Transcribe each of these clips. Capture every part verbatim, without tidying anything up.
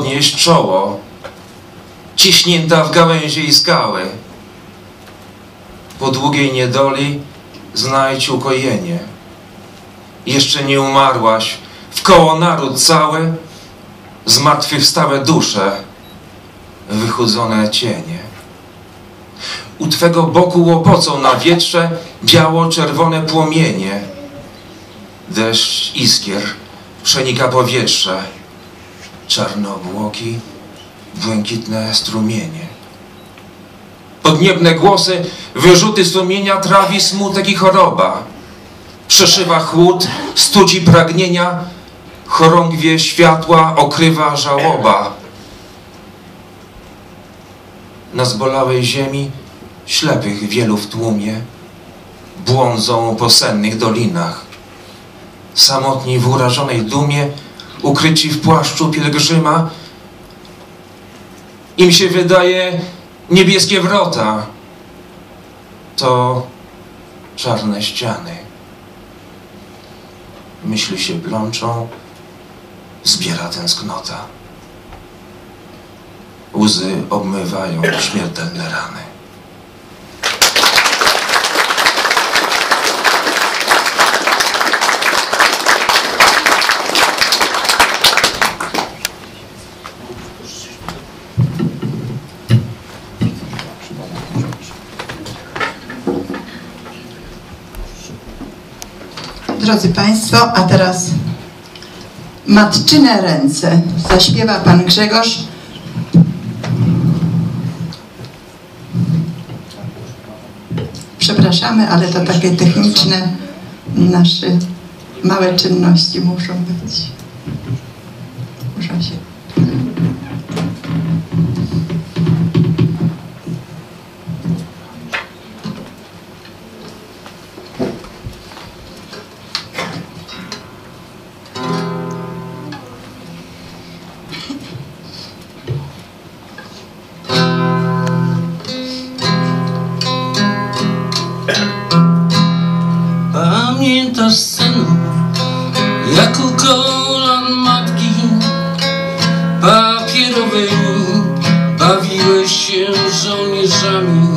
podnieść czoło, ciśnięta w gałęzie i skały. Po długiej niedoli znajdź ukojenie. Jeszcze nie umarłaś, wkoło naród cały, zmartwychwstałe dusze, wychudzone cienie. U Twego boku łopocą na wietrze biało-czerwone płomienie. Deszcz iskier przenika powietrze, czarne obłoki, błękitne strumienie. Podniebne głosy, wyrzuty sumienia trawi smutek i choroba. Przeszywa chłód, studzi pragnienia, chorągwie światła okrywa żałoba. Na zbolałej ziemi ślepych wielu w tłumie błądzą po sennych dolinach. Samotni w urażonej dumie, ukryci w płaszczu pielgrzyma, im się wydaje niebieskie wrota to czarne ściany. Myśli się plączą, zbiera tęsknota. Łzy obmywają śmiertelne rany. Drodzy Państwo, a teraz Matczyne ręce zaśpiewa Pan Grzegorz. Przepraszamy, ale to takie techniczne nasze małe czynności muszą być. Muszą się... Pamiętasz, synu, jak u kolan matki papierowymi bawiłeś się żołnierzami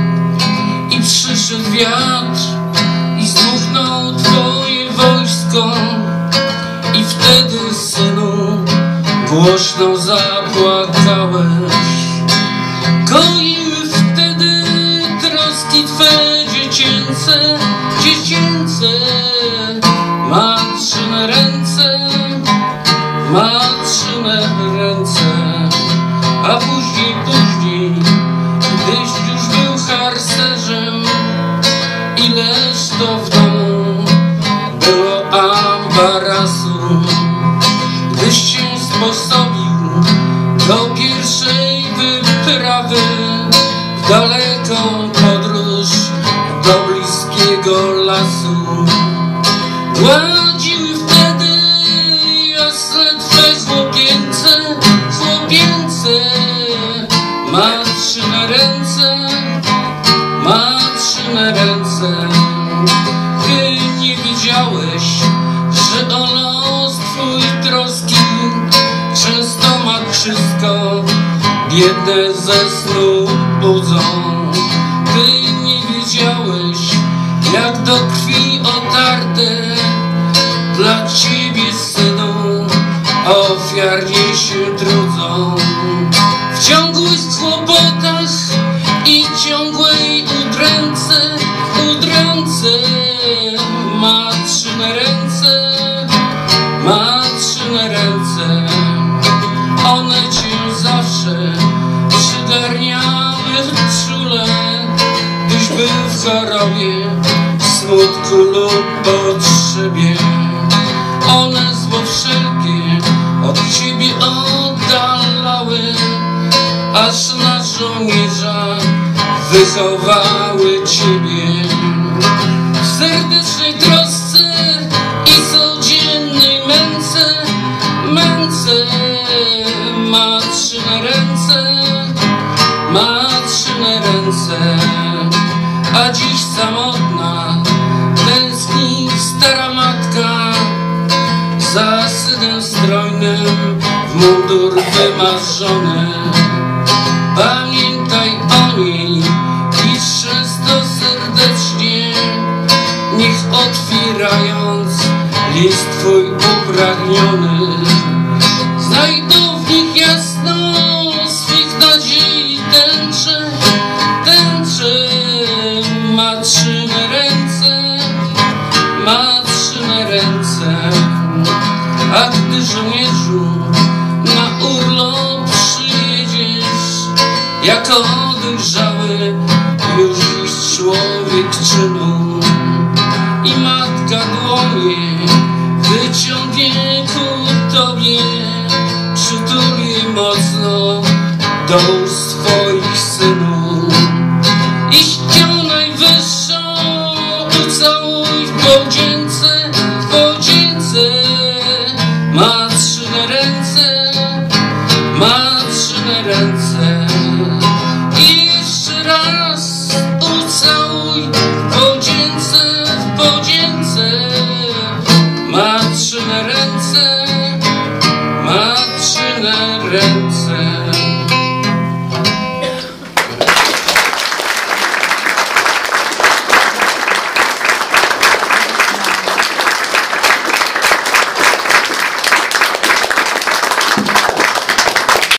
i przyszedł wiatr i zdmuchnął twoje wojsko i wtedy, synu, głośno zapłakałeś. Koiły wtedy troski twe dziecięce, dziecięce, matczyne ręce, matczyne ręce, a później, później, gdyś już był harcerzem, ileż to w domu było ambarasu, gdyś się sposobił do pierwszej wyprawy w daleką podróż do bliskiego lasu. Gładziły wtedy jasne twe chłopięce, chłopięce, matczyne ręce, matczyne ręce. Ty nie wiedziałeś, że o los twój troski często matczysko biedne ze snu budzą. Ty nie wiedziałeś, jak do krwi otarte dla ciebie, synu, ofiarnie się trudzą. W ciągłych kłopotach i ciągłej udręce, udręce, matczyne ręce, matczyne ręce, one cię zawsze przygarniały czule, gdyś był w chorobie, smutku lub potrzebie. One zło wszelkie od ciebie oddalały, aż na żołnierza wychowały ciebie. W serdecznej trosce i codziennej męce, męce, matczyne ręce, matczyne ręce. A dziś samotna tęskni stara matka za synem strojnym w mundur wymarzony. Pamiętaj o niej i często serdecznie, niech otwierając list twój upragniony, znajdą w nich jasno swych nadziei tęcze, tęcze matczyne ręce, matczyne ręce. A gdy, żołnierzu, na urlop przyjedziesz, jako dojrzały już dziś człowiek czynu, i matka dłonie wyciągnie ku tobie, przytul je mocno do ust twoich synów i śpią najwyższą ucałuj w podzięce, w podzięce. Matczyne ręce, matczyne ręce. I jeszcze raz ucałuj w podzięce, w podzięce. Matczyne ręce, matczyne ręce.